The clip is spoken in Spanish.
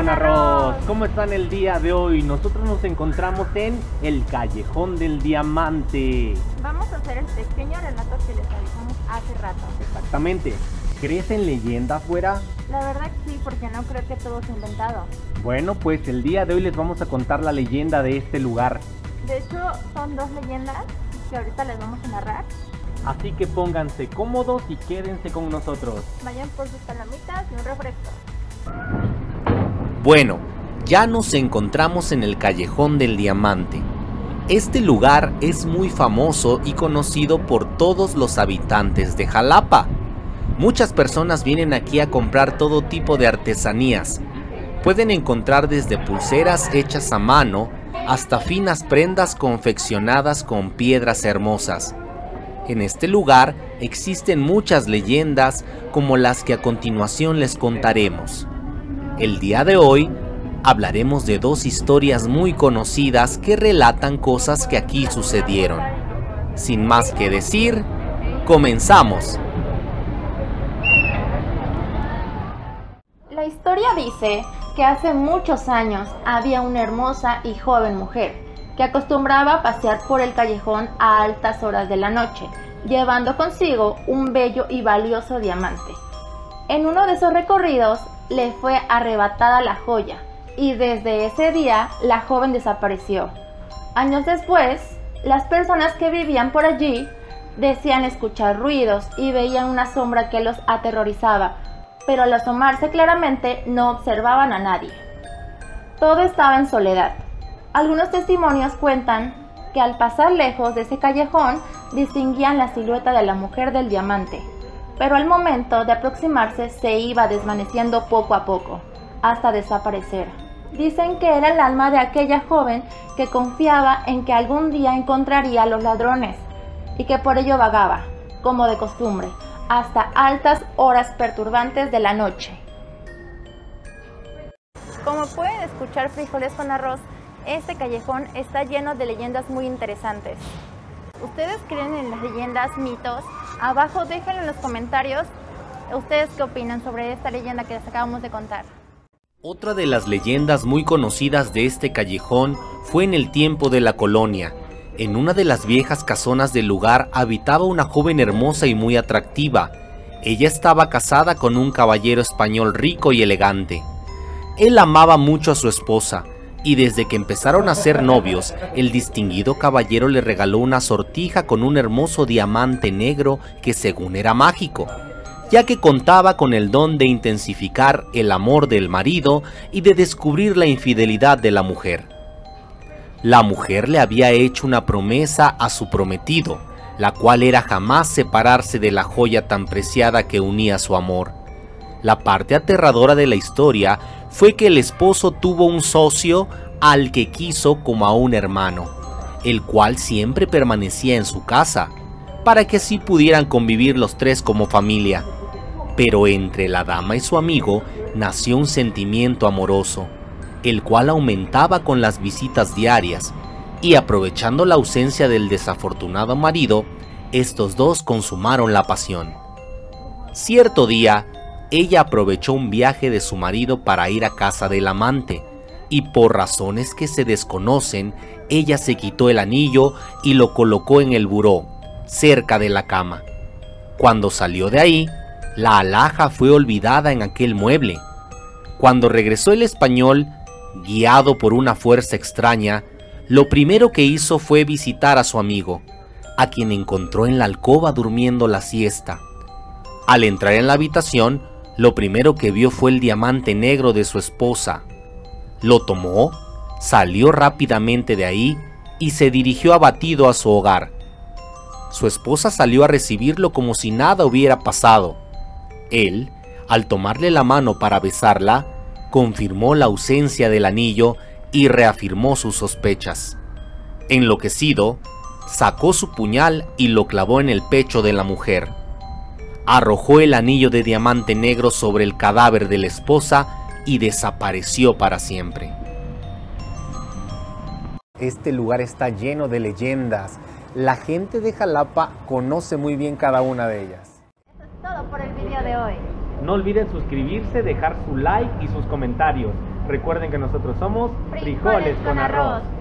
con arroz. ¿Cómo están el día de hoy? Nosotros nos encontramos en el Callejón del Diamante. Vamos a hacer el pequeño relato que les avisamos hace rato. Exactamente. ¿Crees en leyendas, güera? La verdad que sí, porque no creo que todo sea inventado. Bueno, pues el día de hoy les vamos a contar la leyenda de este lugar. De hecho, son dos leyendas que ahorita les vamos a narrar. Así que pónganse cómodos y quédense con nosotros. Vayan por sus palomitas y un refresco. Bueno, ya nos encontramos en el Callejón del Diamante. Este lugar es muy famoso y conocido por todos los habitantes de Jalapa. Muchas personas vienen aquí a comprar todo tipo de artesanías. Pueden encontrar desde pulseras hechas a mano hasta finas prendas confeccionadas con piedras hermosas. En este lugar existen muchas leyendas como las que a continuación les contaremos. El día de hoy hablaremos de dos historias muy conocidas que relatan cosas que aquí sucedieron. Sin más que decir, comenzamos. La historia dice que hace muchos años había una hermosa y joven mujer que acostumbraba a pasear por el callejón a altas horas de la noche, llevando consigo un bello y valioso diamante. En uno de esos recorridos le fue arrebatada la joya y desde ese día la joven desapareció. Años después, las personas que vivían por allí decían escuchar ruidos y veían una sombra que los aterrorizaba, pero al asomarse claramente no observaban a nadie. Todo estaba en soledad. Algunos testimonios cuentan que al pasar lejos de ese callejón distinguían la silueta de la mujer del diamante, pero al momento de aproximarse se iba desvaneciendo poco a poco, hasta desaparecer. Dicen que era el alma de aquella joven que confiaba en que algún día encontraría a los ladrones y que por ello vagaba, como de costumbre, hasta altas horas perturbantes de la noche. Como pueden escuchar Frijoles con Arroz, este callejón está lleno de leyendas muy interesantes. ¿Ustedes creen en las leyendas, mitos? Abajo déjenlo en los comentarios. ¿Ustedes qué opinan sobre esta leyenda que les acabamos de contar? Otra de las leyendas muy conocidas de este callejón fue en el tiempo de la colonia. En una de las viejas casonas del lugar habitaba una joven hermosa y muy atractiva. Ella estaba casada con un caballero español rico y elegante. Él amaba mucho a su esposa, y desde que empezaron a ser novios, el distinguido caballero le regaló una sortija con un hermoso diamante negro que según era mágico, ya que contaba con el don de intensificar el amor del marido y de descubrir la infidelidad de la mujer. La mujer le había hecho una promesa a su prometido, la cual era jamás separarse de la joya tan preciada que unía su amor. La parte aterradora de la historia fue que el esposo tuvo un socio al que quiso como a un hermano, el cual siempre permanecía en su casa, para que así pudieran convivir los tres como familia. Pero entre la dama y su amigo nació un sentimiento amoroso, el cual aumentaba con las visitas diarias, y aprovechando la ausencia del desafortunado marido, estos dos consumaron la pasión. Cierto día, ella aprovechó un viaje de su marido para ir a casa del amante, y por razones que se desconocen, ella se quitó el anillo y lo colocó en el buró, cerca de la cama. Cuando salió de ahí, la alhaja fue olvidada en aquel mueble. Cuando regresó el español, guiado por una fuerza extraña, lo primero que hizo fue visitar a su amigo, a quien encontró en la alcoba durmiendo la siesta. Al entrar en la habitación, lo primero que vio fue el diamante negro de su esposa. Lo tomó, salió rápidamente de ahí y se dirigió abatido a su hogar. Su esposa salió a recibirlo como si nada hubiera pasado. Él, al tomarle la mano para besarla, confirmó la ausencia del anillo y reafirmó sus sospechas. Enloquecido, sacó su puñal y lo clavó en el pecho de la mujer. Arrojó el anillo de diamante negro sobre el cadáver de la esposa y desapareció para siempre. Este lugar está lleno de leyendas. La gente de Jalapa conoce muy bien cada una de ellas. Eso es todo por el video de hoy. No olviden suscribirse, dejar su like y sus comentarios. Recuerden que nosotros somos Frijoles con Arroz.